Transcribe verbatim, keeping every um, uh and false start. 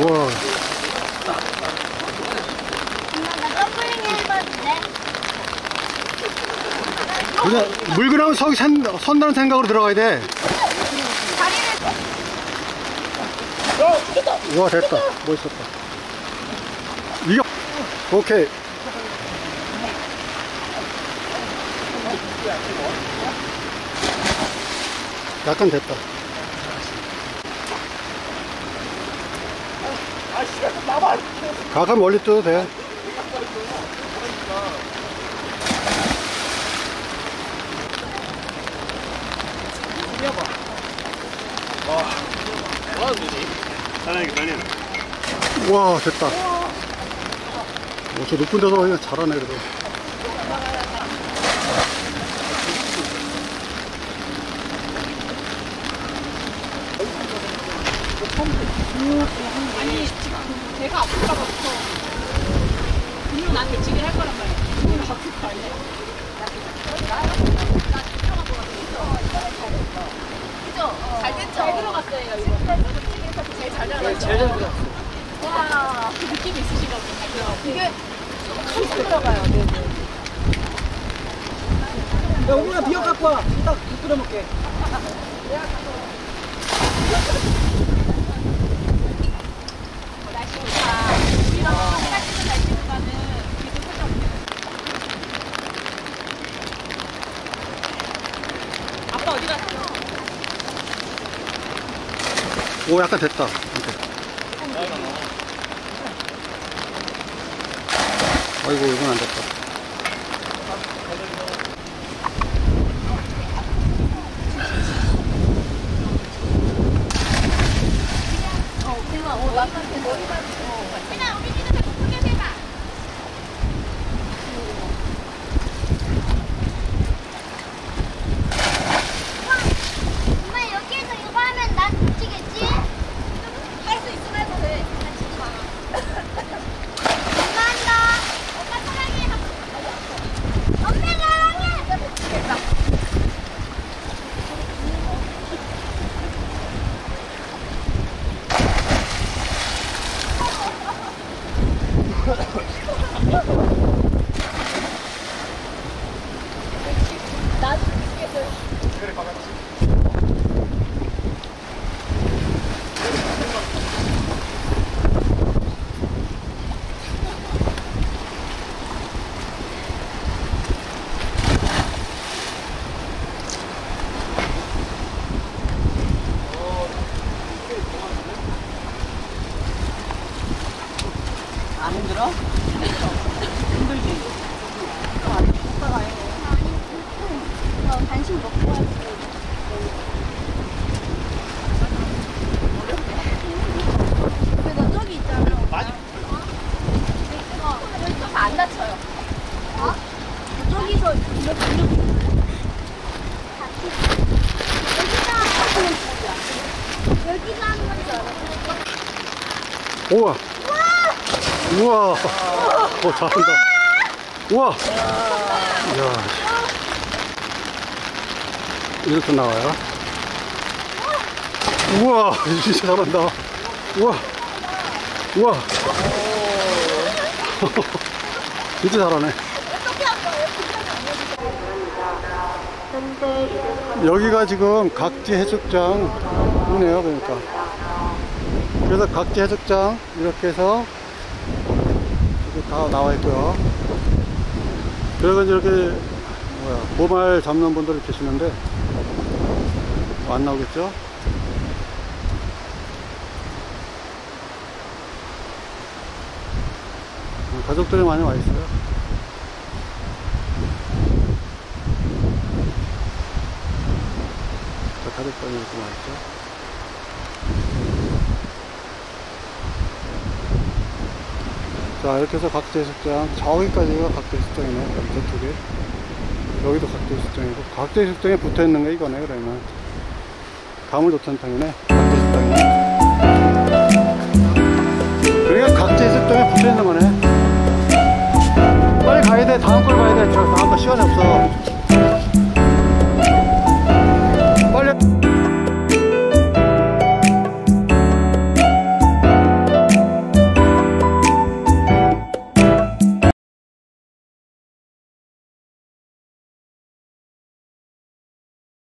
우와. 나 점프링 해봐도 돼? 그냥 물 그나면 서 선, 선다는 생각으로 들어가야 돼. 다리를. 우와, 됐다. 멋있었다. 이겨. 오케이. 약간 됐다. 가끔 멀리 떠도 돼. 와, 됐다. 어, 저 높은 데서 그냥 잘하네, 그래도. 아니 지금 배가 아플까 봐서 분명 난 배치기를 할 거란 말이야. 분명 아플 거 아니야. 그죠? 잘 됐죠? 잘 들어갔어요 이거. 제일 잘 들어갔죠? 제일 잘 들어갔어. 와, 그 느낌이 있으신가 보다. 잘 들어갔어. 이게 한참 들어가요. 네네. 야, 오늘 비어 갖고 와. 딱 끓여 먹게. 날씨 좋다. 우리랑 해가 지는 날씨보다는 기분 살짝 아빠 어디 갔어? 오, 약간 됐다. 이렇게. 아이고, 이건 안 됐다. 어, 대박. 어, 남한테 머리만. 어. 그냥 우리 집에서 높게 해봐. 엄마 여기에서 이거 하면 난 붙이겠지? 할 수 있으면 해도 돼. 엄마 한다. 엄마 사랑해. 엄마 사랑해. 됐다. 나도 미치겠어. 안 힘들어? 힘들지? 어, 간식 먹고 왔어. 그래서 저기 있잖아. 어, 저기 안 다쳐요. 어? 저기서 이렇게 이렇게. 여기다 여기다 하는 건 줄 알았어. 우와. 우와. 오, 잘한다. 우와. 이야. 이렇게 나와요. 우와. 진짜 잘한다. 우와. 우와. 진짜 잘하네. 여기가 지금 각지 해수욕장이네요. 그러니까. 그래서 각지 해수욕장 이렇게 해서 이렇게 다 나와 있고요. 그래서 이렇게 뭐야, 보말 잡는 분들이 계시는데 뭐 안 나오겠죠? 가족들이 많이 와 있어요. 가족들이 이렇게 와 있죠. 자, 이렇게 해서 각지 해수욕장, 저기까지가 각지 해수욕장이네. 저쪽에. 여기도 각지 해수욕장이고, 각지 해수욕장에 붙어 있는 게 이거네. 그러면 가물도천탕이네. 각지 해수욕장이네.